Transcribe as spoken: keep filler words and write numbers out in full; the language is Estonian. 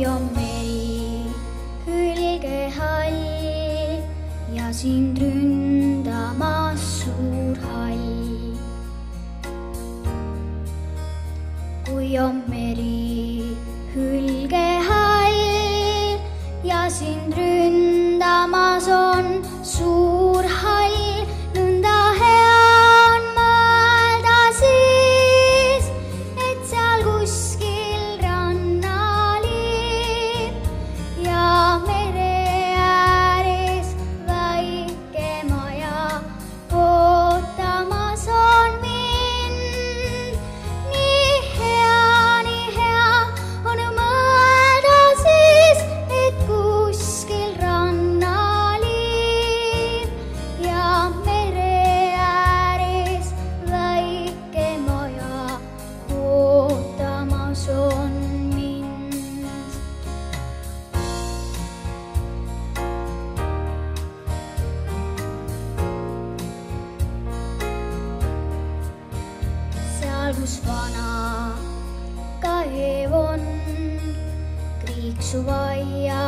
kui on meri hülge hall ja sind ründamas suur hall. Kui on meri hülge hall ja sind ründamas on suur hall, nõnda hea on mõelda siis, et seal kuskil rannaliib ja mere ääres väike maja ootamas on mind. Nii hea, nii hea on mõelda siis, et kuskil rannaliib ja mere ääres väike maja ootamas on mind. Seal, kus vana kaev on, kriiksuv aia